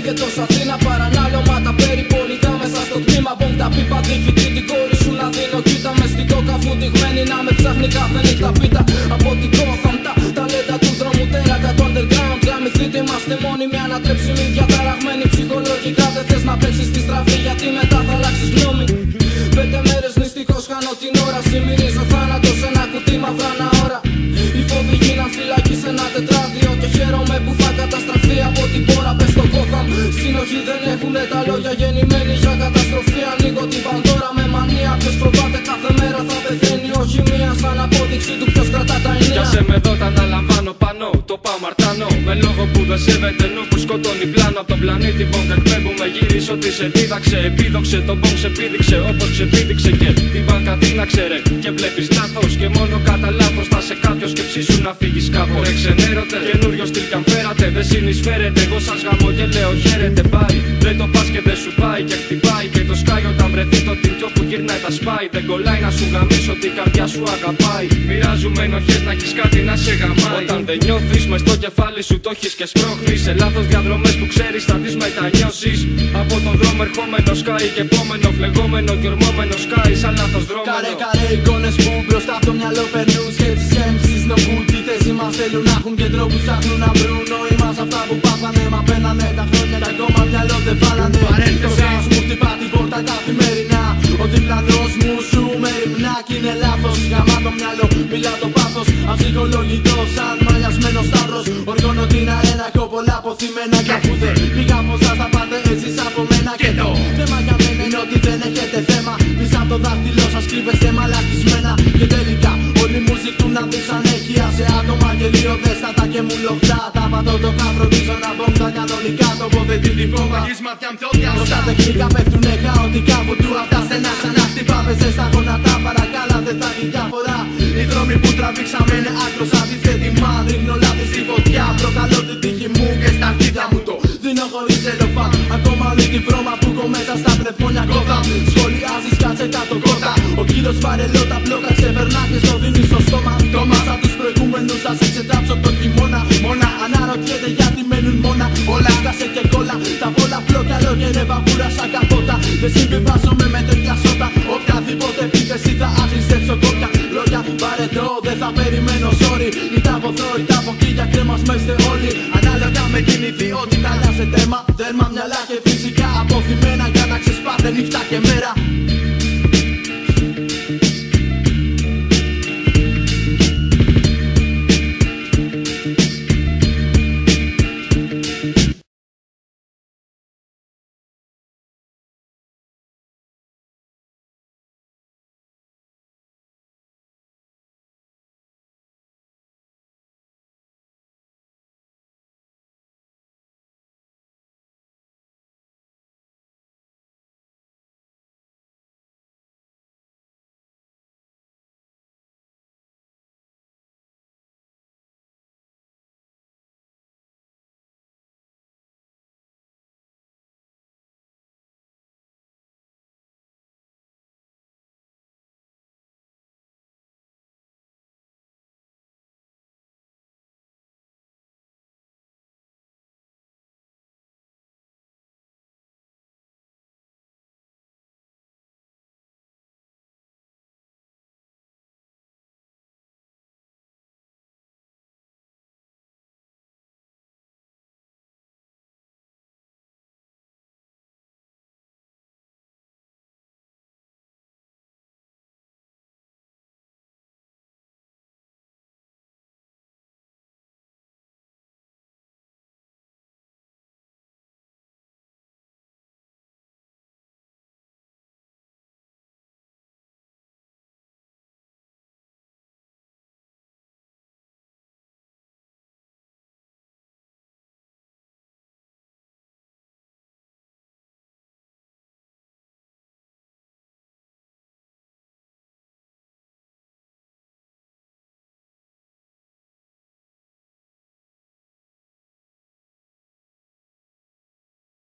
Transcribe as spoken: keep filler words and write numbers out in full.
και τόσα Αθήνα παρανάλωμα τα περιπολικά μέσα στο τμήμα. Μπομ τα πίπα διοικητή την κόρη σου να δίνω. Κοίτα με στην κόκα φουτιγμένη να με ψάχνει κάθε νύχτα πίτα. Από την Gotham τα ταλέντα του δρόμου τέρακα το underground. Γαμηθείτε είμαστε μόνιμοι ανατρέψιμοι διαταραγμένοι ψυχολογικά. Δεν θες να παίξεις στη στραφή γιατί μετά θα αλλάξεις γνώμη. Πέντε μέρες νηστικός χάνω την ώρα. Συμμυρίζω θάνατο σε ένα κουτί μαυρά ώρα. Οι φόβοι γίναν φυλακή σε ένα τετράδιο. Και χαίρομαι που θα καταστραφεί από την πόρα. Πες στο Gotham συνοχή δεν έχουνε τα λόγια. Γεννημένοι για καταστροφή. Ανοίγω την Πανδώρα με μανία. Ποιος προβάται κάθε μέρα θα πεθαίνει. Όχι μία σαν απόδειξη του ποιος κρατά τα εννέα. Κι άσε με εδώ τα αναλαμβάνω πάνω. Το πάω μαρτάνω με λόγο που δεν σέβεται νου που σκοτώνει πλάνο. Από τον πλανήτη μπομ εκπέμπουμε γύρισε ότι σε δίδαξε. Επίδοξε τον μπομ σε πήδηξε όπως ξεπήδηξε. Και την μπάνκα τίναξε ρε. Και βλέπεις λάθος και μόνο κατά λάθος θα σε κάποιος και ψήσου να φύγεις κάπως. Ρε ξενέρωτε, καινούριο στυλ κι αν φέρατε δεν συνεισφέρετε. Εγώ σας γαμώ και λέω χαίρετε πάει. Δεν το πας και δεν σου πάει και χτυπάει. Και το σκάει όταν βρεθεί το τυριό που γυρνάει τα σπάει. Δεν κολλάει να σου γαμίσω ότι η καρδιά σου αγαπάει. Μοιράζουμε ενοχές να έχεις κάτι να σε γαμάει. Όταν δεν νιώθεις μες στο κεφάλι σου το έχεις και σπρώχνεις. Σε λάθος διαδρομές που ξέρεις θα τις μετανιώσεις. Από τον δρόμο ερχόμενο σκάει και επόμενο φλεγόμενο και ορμόμενο σκάει σαν λάθος δρόμενο. Καρέ καρέ εικόνες που μπροστά από το μυαλό περνούν. Σκέψεις έμψεις νομπούν τι θέση μας θέλουν να έχουν και τρόπους ψάχνουν να βρουν νόημα σε αυτά που πάθανε. Μα πένανε τα χρόνια και ακόμα μυαλό δεν βάλανε. Το σάος μου χτυπά την πόρτα καθημερινά. Ο διπλανός μου σου μεριμνά κι είναι λάθος. Γαμά το μυαλό, μιλά το πάθος. Αψυχολογητό σαν μαλλιασμένος σταύρος. Οργώνω την αρένα, έχω πολλά αποθυμένα. Κι αφού δεν πήγα πως θα τα πάτε εσείς από μένα. Και το θέμα για μένα είναι ότι δεν έχετε θέμα. Πίσω από το δάχτυλό σας κρύβεστε μαλακισμένα. Και τελικά όλοι μου ζητούν να δείξω ανέχεια σε άτομα γελιοδέστατα και μου λοχτά. Τα πατώ το καφροντίζω να μπω τα κανονικά. Το ποδετή τη φόβα πως τα τεχνικά πέφτουνε χαοτικά. Που του αυτά στενά ξανά χτυπάμε σε στα γόνατα. Παρακάλα δεν θα έχει διαφορά. Οι δρόμοι που τραβήξαμε είναι άκρος αντίθετοι. Μα ρίχνω λάδι στη φωτιά. Προκαλώ την τύχη μου και στα αρχίδια μου το δίνω χωρίς ελοφάν. Ακόμα όλη τη βρώμα που έχω μέσα στα πνευμόνια κότα. Σχολιάζεις κάτσε κάτω κότα. Ο κύριος βαρελό τα μπλόκα ξεπερνά και στο δίνει στο στόμα. Το μάσα τους προηγούμενους θα σε ξετράψω το χειμώνα. Μόνα αναρωτιέται γιατί μένουν μόνα. Όλα σκάσε και κόλλα. Τα πολλά φλόκια λόγια είναι βαβούρα σαν καπότα. Δεν συμβιβάζομαι με τέτοια σώτα. Οποιαδήποτε επίθεση θα αντιστρέψω κόκκια. Λόγια βαρετό δεν θα περιμένω sorry. Ή τα αποθώ ή τα αποκύλια κρέμασμα είστε όλοι. Ανάλογα με την ιδιότητα αλλάζε τέρμα. Τέρμα μυαλά και φυσικά αποθυμένα για να ξεσπάτε νύχτα και μέρα.